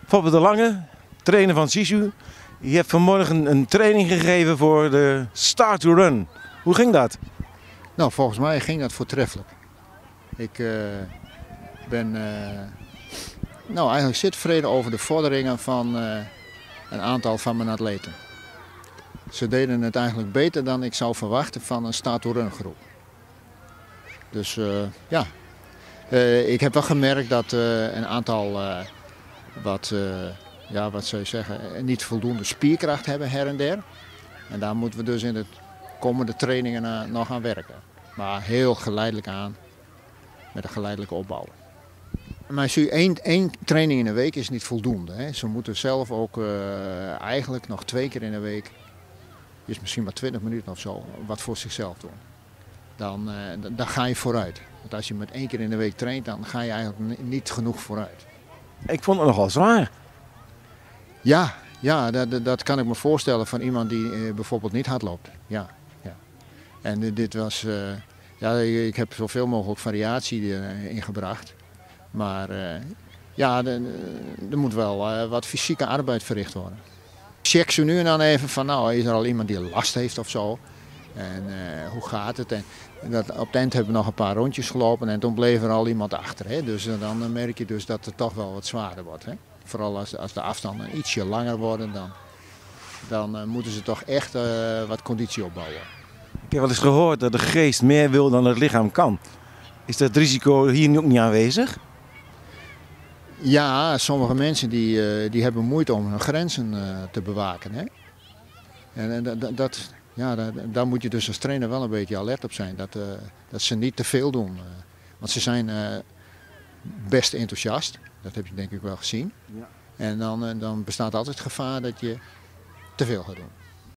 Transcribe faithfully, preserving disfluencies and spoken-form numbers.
Fabio de Lange, trainer van Sisu. Je hebt vanmorgen een training gegeven voor de Start to Run. Hoe ging dat? Nou, volgens mij ging dat voortreffelijk. Ik uh, ben uh, nou, eigenlijk zeer tevreden over de vorderingen van uh, een aantal van mijn atleten. Ze deden het eigenlijk beter dan ik zou verwachten van een Start to Run groep. Dus uh, ja, uh, ik heb wel gemerkt dat uh, een aantal uh, wat, uh, ja, wat zou je zeggen, niet voldoende spierkracht hebben her en der. En daar moeten we dus in de komende trainingen uh, nog aan werken. Maar heel geleidelijk aan, met een geleidelijke opbouw. Maar zie, één, één training in de week is niet voldoende. Hè. Ze moeten zelf ook uh, eigenlijk nog twee keer in de week, is misschien maar twintig minuten of zo, wat voor zichzelf doen. Dan, uh, dan ga je vooruit. Want als je met één keer in de week traint, dan ga je eigenlijk niet genoeg vooruit. Ik vond het nogal zwaar. Ja, ja dat, dat kan ik me voorstellen van iemand die uh, bijvoorbeeld niet hard loopt. Ja, ja. En uh, dit was, uh, ja, ik heb zoveel mogelijk variatie uh, ingebracht. Maar uh, ja, er moet wel uh, wat fysieke arbeid verricht worden. Ik check ze nu en dan even van, nou, is er al iemand die last heeft of zo? En uh, hoe gaat het? En dat, op het eind hebben we nog een paar rondjes gelopen en toen bleef er al iemand achter. Hè? Dus uh, dan merk je dus dat het toch wel wat zwaarder wordt. Hè? Vooral als, als de afstanden ietsje langer worden, dan, dan uh, moeten ze toch echt uh, wat conditie opbouwen. Ik heb wel eens gehoord dat de geest meer wil dan het lichaam kan. Is dat risico hier ook niet aanwezig? Ja, sommige mensen die, uh, die hebben moeite om hun grenzen uh, te bewaken. Hè? En uh, dat, dat, ja, daar, daar moet je dus als trainer wel een beetje alert op zijn. Dat, uh, dat ze niet te veel doen. Uh, want ze zijn uh, best enthousiast. Dat heb je denk ik wel gezien. Ja. En dan, uh, dan bestaat altijd het gevaar dat je te veel gaat doen.